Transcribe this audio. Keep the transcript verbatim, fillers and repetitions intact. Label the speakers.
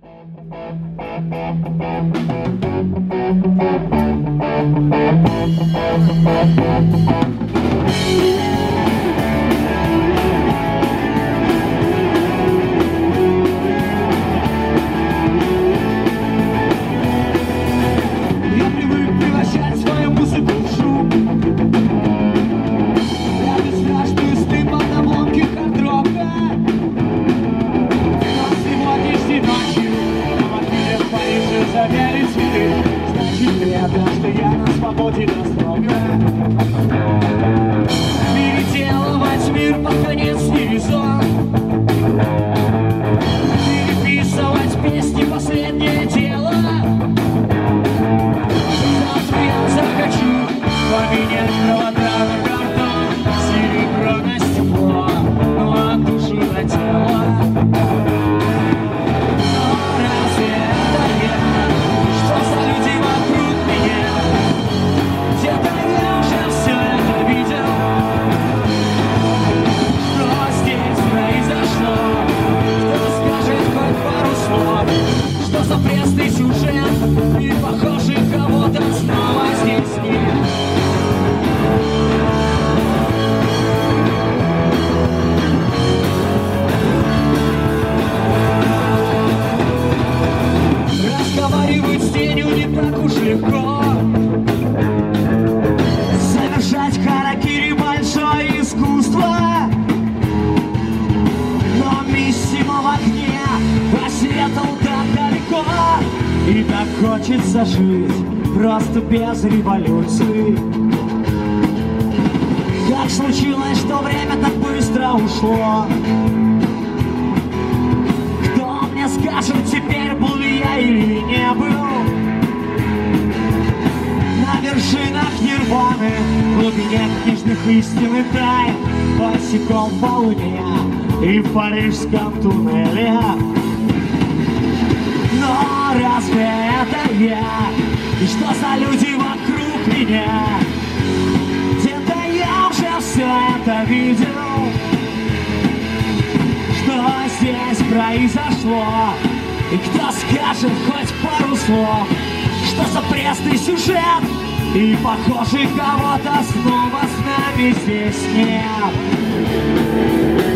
Speaker 1: Переделывать мир под конец не резон. Переписывать песни последнее дело. Завтра я захочу поменять провода на картон, серебро на стекло, ну а душу на тело. Но разве это я? Что за люди вокруг меня? Где-то я уже все это видел. Что здесь произошло? Кто скажет хоть пару слов? Что за пресный сюжет? И похоже, кого-то снова здесь нет. Разговаривать с тенью не так уж легко. Совершать харакири большое искусство. Но миссимо в окне посветил так далеко. И так хочется жить просто без революции. Как случилось, что время так быстро ушло? Кто мне скажет теперь, был ли я или не был? На вершинах нирваны, в глубине книжных истин и тайн, босиком по луне и в парижском туннеле. Но разве это я? И что за люди вокруг меня? Где-то я уже все это видел. Что здесь произошло? И кто скажет хоть пару слов? Что за пресный сюжет? И похоже, кого-то снова с нами здесь нет.